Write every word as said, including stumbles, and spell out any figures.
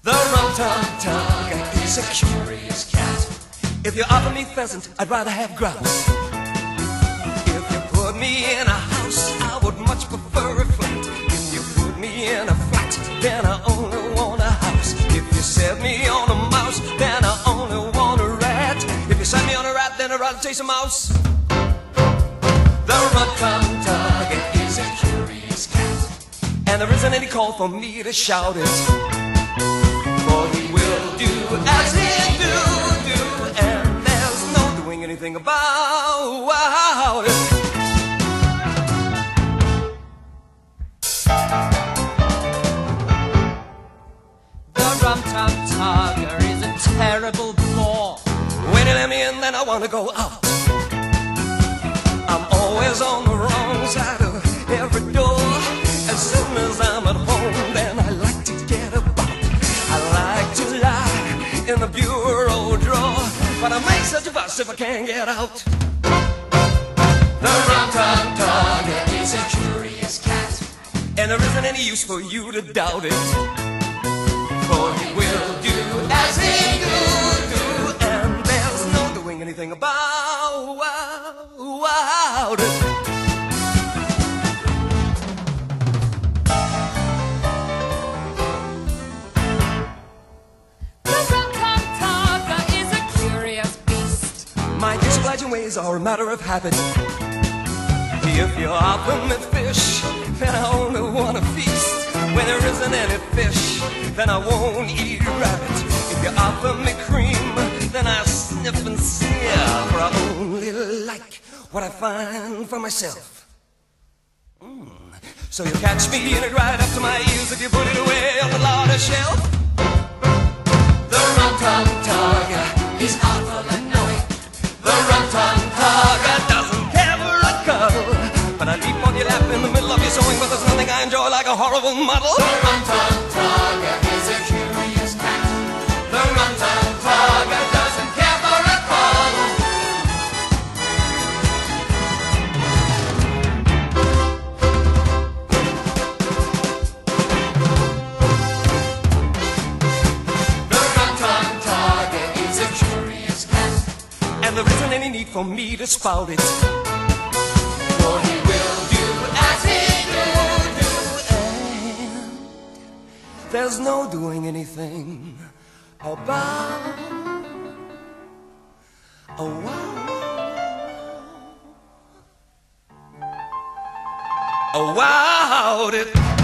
The rum-tum tugger is a curious cat. If you offer me pheasant, I'd rather have grouse. If you put me in a house, I would much prefer a flat. If you put me in a flat, then I only want a house. If you set me on a mouse, then I only want a rat. If you set me on a rat, then I'd rather chase a mouse. The rum-tum tugger is a curious cat, and there isn't any call for me to shout it. For he will do as he do, do, and there's no doing anything about it. The rum-tum tugger is a terrible bore. When you let me in, then I want to go out. I'm always on the wrong side of every door. As soon as I'm at home, then I like to get about. I like to lie in the bureau drawer, but I make such a fuss if I can't get out. The rum-tum tugger is a curious cat, and there isn't any use for you to doubt it. For he will do as he do, do, and there's no doing anything about it. My disobliging ways are a matter of habit. If you offer me fish, then I only want to feast. When there isn't any fish, then I won't eat rabbit. If you offer me cream, then I sniff and sneer, for I only like what I find for myself. Mm. So you catch me in it right up to my ears if you put it away on the larder shelf. The rum-tum tugger is out for the night. The rum-tum tugger doesn't care for a cuddle, but I leap on your lap in the middle of your sewing, but there's nothing I enjoy like a horrible muddle. The rum-tum tugger is a curious cat. The rum-tum tugger doesn't care for a cuddle. The rum-tum tugger is a curious cat, and there isn't any need for me to spout it. For he will do as he do, do, and there's no doing anything about, oh wow, oh wow it.